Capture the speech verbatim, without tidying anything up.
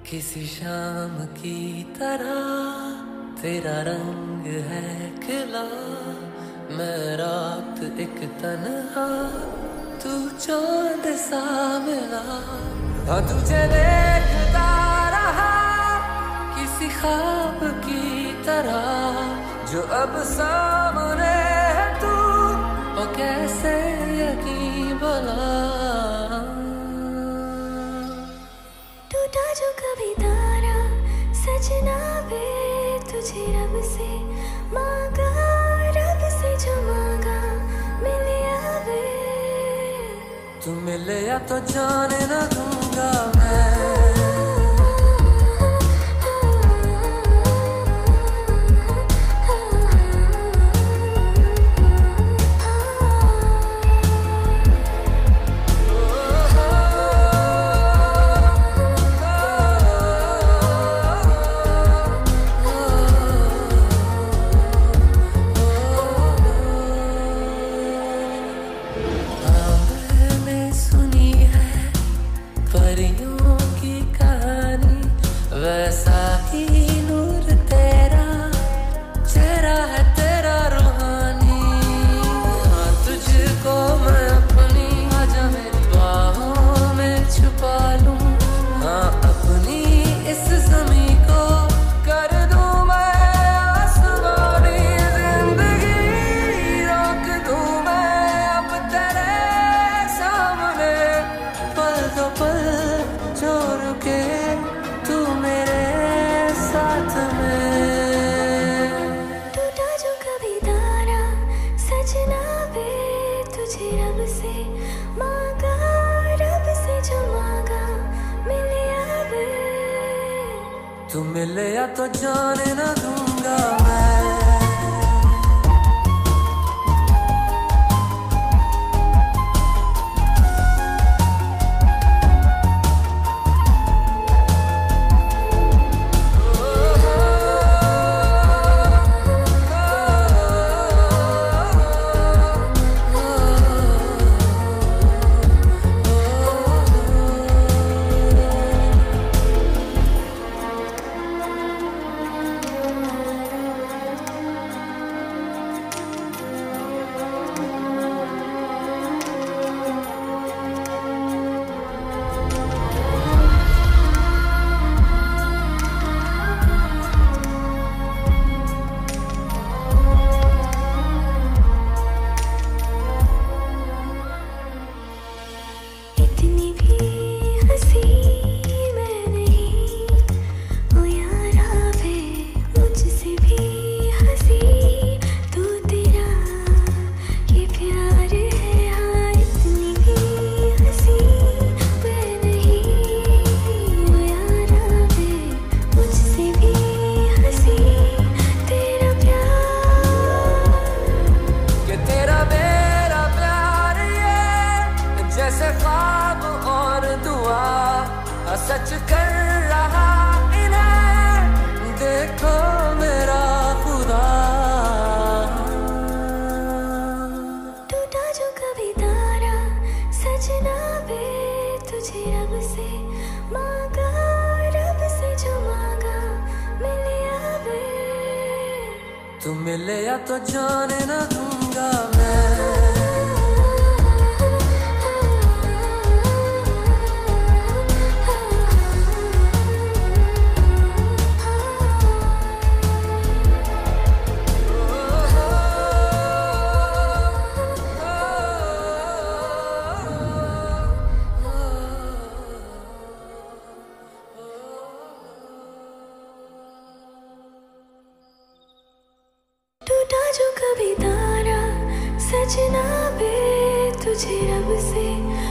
किसी शाम की तरह तेरा रंग है खिला, मैं रात एक तन्हा, तू चांद सा मिला। हाँ तुझे देखता रहा किसी ख्वाब की तरह, जो अब सामने है तू, वो कैसे यकीन भला। टूटा जो कभी तारा सजना वे, तुझे रब से मांगा, रब से जो मांगा मिले आवे। तू मिले या तो जाने ना दूंगा मैं। परियों की कहानी वैसा ही नूर तेरा, चेहरा है तेरा रूहानी। हाँ तुझको मैं अपनी आजा मेरी बाहों में छुपा लूं, हाँ अपनी इस ज़मीं को कर दूं मैं आसमानी। जिंदगी रोक दूं मैं अब तेरे सामने, पल दो पल जो रुके तू मेरे साथ में। टूटा जो कभी तारा सजना वे, तुझे रब से मांगा, रब से जो मांगा मिले आवे। तू मिले या तो जाने ना दूंगा मैं। इतनी भी हंसी मैं नहीं ओ यारा वे, मुझसे भी हंसी तू, तेरा ये प्यार है। हाँ इतनी भी हंसी मैं नहीं ओ यारा वे, मुझसे भी हंसी तेरा प्यार। कि तेरा मेरा प्यार ये जैसे ख्वाब और दुआ, सच कर रहा इन्हें देखो मेरा खुदा। टूटा जो कभी तारा सजना वे, तुझे रब से मांगा, रब से जो मांगा मिले आवे। तू मिले या तो जाने ना दूंगा मैं। टूटा जो कभी तारा सजना वे, तुझे रब से